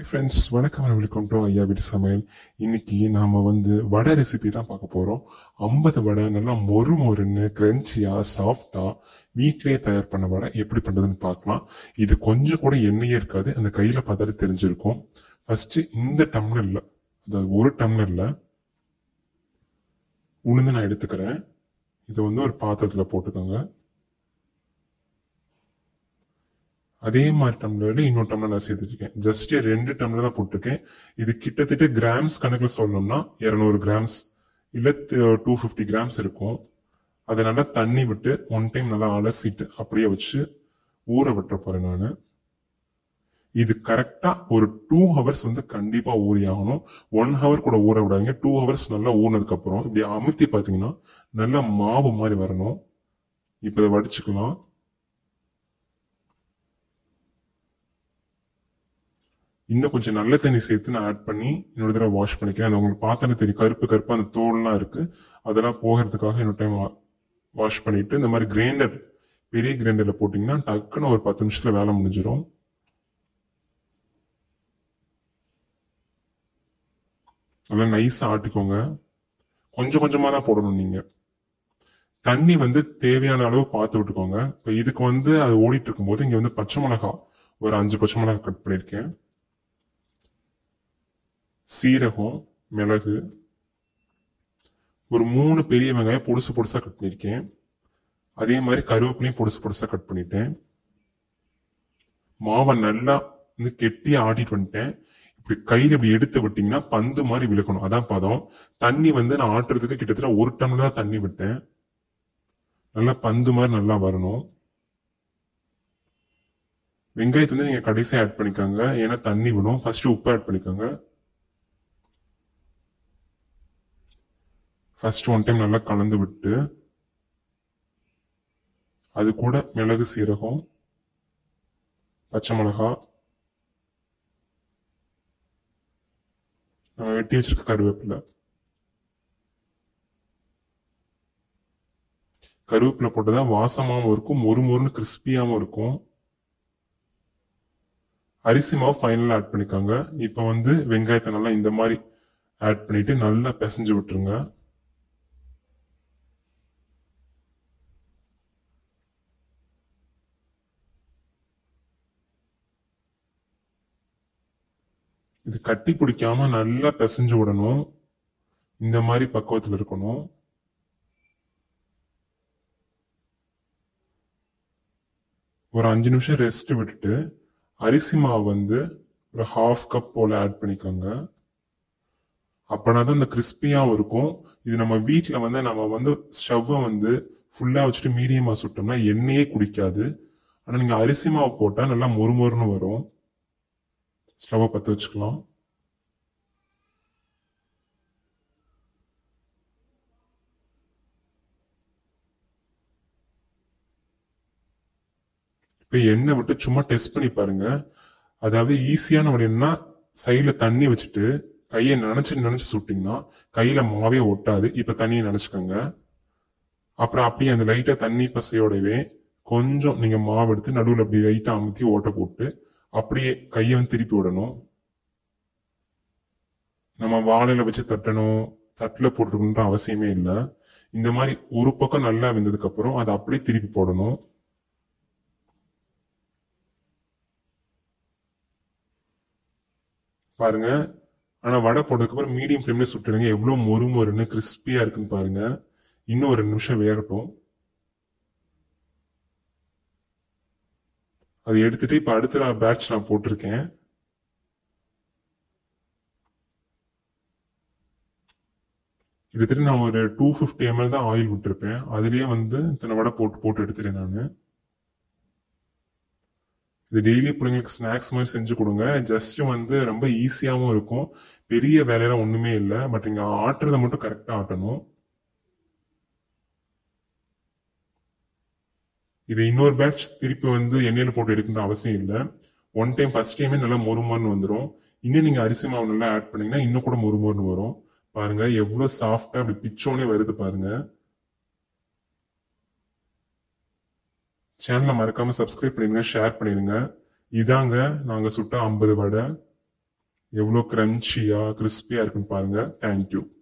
Friends வணக்கம் and welcome to ஐயா வீட்டு சமையல். இன்னைக்கு நாம வடை ரெசிபி தான் பார்க்க போறோம். 50 வடை நல்லா மொறு மொறுன்னு கிரன்ச்சியா சாஃப்டா வீட்டிலேயே தயார் பண்ண வடை எப்படி பண்றதுன்னு பார்க்கலாம். இது கொஞ்சம் கூட எண்ணெயே இருக்காது, அந்த கையில பார்த்தாலே தெரிஞ்சிருக்கும். ஃபர்ஸ்ட் இந்த டம்ளர்ல, அதாவது ஒரு டம்ளர்ல உளுந்து நான் எடுத்துக்கிறேன். இதை ஒரு பாத்திரத்துல போட்டுக்கோங்க. அதே மாதிரி டம்ளர்ல இன்னொரு டம்ளர் நான் சேர்த்துருக்கேன். ஜஸ்ட் 2 டம்ளர் தான் போட்டிருக்கேன். இது கிட்டத்தட்ட கிராம்ஸ் கணக்கில் சொல்லணும்னா 200 கிராம்ஸ் இல்ல 250 கிராம்ஸ் இருக்கும். அதை நல்லா தண்ணி விட்டு ஒன் டைம் நல்லா அலசிட்டு அப்படியே வச்சு ஊற விட்டுற போறேன் நான். இது கரெக்டா ஒரு 2 ஹவர்ஸ் கண்டிப்பா ஊறி ஆகணும். 1 ஹவர் கூட ஊற விடாதீங்க. 2 ஹவர்ஸ் நல்லா ஊறினதுக்கு அப்புறம் இப்படி அமுத்தி பாத்தீங்கன்னா நல்லா மாவு மாதிரி வரணும். இப்ப இதை வடிச்சுக்கலாம். இன்னும் கொஞ்சம் நல்ல தண்ணி சேர்த்து நான் ஆட் பண்ணி இன்னொரு தடவை வாஷ் பண்ணிக்கிறேன். அது உங்களுக்கு பார்த்தாலே தெரியும், கருப்பு கருப்பு அந்த தோல்லாம் இருக்கு, அதெல்லாம் போகிறதுக்காக இன்னொரு டைம் வாஷ் பண்ணிட்டு இந்த மாதிரி கிரைண்டர், பெரிய கிரைண்டர்ல போட்டீங்கன்னா டக்குன்னு ஒரு 10 நிமிஷத்துல வேலை முடிஞ்சிடும். நல்லா நைஸா ஆட்டிக்கோங்க. கொஞ்சம் கொஞ்சமா தான் போடணும். நீங்க தண்ணி தேவையான அளவு பார்த்து விட்டுக்கோங்க. இப்ப இதுக்கு அது ஓடிட்டு இருக்கும் போது இங்க பச்சை மிளகா ஒரு 5 பச்சை மிளகா கட் பண்ணிருக்கேன். சீரகம், மிளகு, ஒரு 3 பெரிய வெங்காயம் பொடுசு பொடுசா கட் பண்ணிருக்கேன். அதே மாதிரி கருவேப்பிலையும் பொடுசு பொடுசா கட் பண்ணிட்டேன். மாவை நல்லா கெட்டியா ஆட்டிட்டு வந்துட்டேன். இப்படி கையில இப்படி எடுத்து விட்டீங்கன்னா பந்து மாதிரி விழுக்கணும், அதான் பதம். தண்ணி நான் ஆட்டுறதுக்கு கிட்டத்தட்ட 1 டம்ளர் தான் தண்ணி விட்டேன். நல்லா பந்து மாதிரி நல்லா வரணும். வெங்காயத்தை நீங்க கடைசியா ஆட் பண்ணிக்கோங்க, ஏன்னா தண்ணி விடும். ஃபர்ஸ்ட் உப்பு ஆட் பண்ணிக்கோங்க. ஃபர்ஸ்ட் ஒன் டைம் நல்லா கலந்து விட்டு அது கூட மிளகு, சீரகம், பச்சை மிளகா, நம்ம வெட்டி வச்சிருக்க கருவேப்பிலை போட்டதான் வாசமாவும் இருக்கும், மொறு மொறுன்னு கிறிஸ்பியாவும் இருக்கும். அரிசி மாவு ஃபைனலா ஆட் பண்ணிக்கோங்க. இப்ப வெங்காயத்தை நல்லா இந்த மாதிரி ஆட் பண்ணிட்டு நல்லா பிசைஞ்சு விட்டுருங்க. இது கட்டி பிடிக்காம நல்லா பிசைஞ்சு விடணும். இந்த மாதிரி பக்குவத்தில் இருக்கணும். ஒரு 5 நிமிஷம் ரெஸ்ட் விட்டுட்டு அரிசி மாவு ஒரு 1/2 கப் போல ஆட் பண்ணிக்கோங்க. அப்பனாதான் இந்த கிறிஸ்பியாவும் இருக்கும். இது நம்ம வீட்டுல நம்ம ஸ்டவ்வை ஃபுல்லா வச்சுட்டு மீடியமா சுட்டோம்னா எண்ணெயே குடிக்காது. ஆனா நீங்க அரிசி மாவு போட்டா நல்லா மொறுமொறுன்னு வரும். ஸ்டவ்வை பற்ற வச்சுக்கலாம். இப்ப எண்ணெய் விட்டு சும்மா டெஸ்ட் பண்ணி பாருங்க. அதாவது ஈஸியான வழி என்னன்னா, சைட்ல தண்ணி வச்சுட்டு கையை நினைச்சு சுட்டிங்கன்னா கையில மாவே ஒட்டாது. இப்ப தண்ணியை நினைச்சுக்கோங்க. அப்புறம் அப்படியே அந்த லைட்டா தண்ணி பசையோடவே கொஞ்சம் நீங்க மாவு எடுத்து நடுவில் அப்படி லைட்டா அமுத்தி ஓட்ட போட்டு அப்படியே கையை திருப்பி விடணும். நம்ம வாழையில வச்சு தட்டணும், தட்டுல போட்டுக்கணுன்ற அவசியமே இல்லை. இந்த மாதிரி ஒரு பக்கம் நல்லா வெந்ததுக்கு அப்புறம் அதை அப்படியே திருப்பி போடணும். பாருங்க. ஆனா வடை போட்டதுக்கு அப்புறம் மீடியம் ஃப்ளேம்ல சுட்டுடுங்க. எவ்வளவு மொறு மொறுன்னு கிறிஸ்பியா இருக்குன்னு பாருங்க. இன்னும் ஒரு 2 நிமிஷம் வேகட்டும். அதை எடுத்துட்டு இப்ப அடுத்த பேட்ச் நான் போட்டிருக்கேன். கிட்டத்தட்ட நான் ஒரு 250 ml தான் ஆயில் விட்டுருப்பேன். அதுலயே இத்தனை வடை போட்டு எடுத்துட்டேன் நான். இது டெய்லி பிள்ளைங்களுக்கு ஸ்நாக்ஸ் மாதிரி செஞ்சு கொடுங்க. ஜஸ்ட் ரொம்ப ஈஸியாவும் இருக்கும். பெரிய வேலையெல்லாம் ஒண்ணுமே இல்லை. பட் நீங்க ஆட்டுறதை மட்டும் கரெக்டா ஆட்டணும். இது இன்னொரு பேட்ச் திருப்பி எண்ணெயில போட்டு எடுக்கணும்னு அவசியம் இல்லை. ஒன் டைம் ஃபர்ஸ்ட் டைமே நல்லா மொறுமொறுன்னு வந்துடும். இன்னும் நீங்க அரிசி மாவு நல்லா ஆட் பண்ணீங்கன்னா இன்னும் கூட மொறுமொறுன்னு வரும். பாருங்க எவ்வளவு சாஃப்டா அப்படி பிச்சோனே வருது பாருங்க. சேனலை மறக்காம சப்ஸ்கிரைப் பண்ணிடுங்க, ஷேர் பண்ணிடுங்க. இதாங்க நாங்க சுட்ட 50 வடை. எவ்வளோ கிரன்ச்சியா கிறிஸ்பியா இருக்குன்னு பாருங்க. தேங்க்யூ.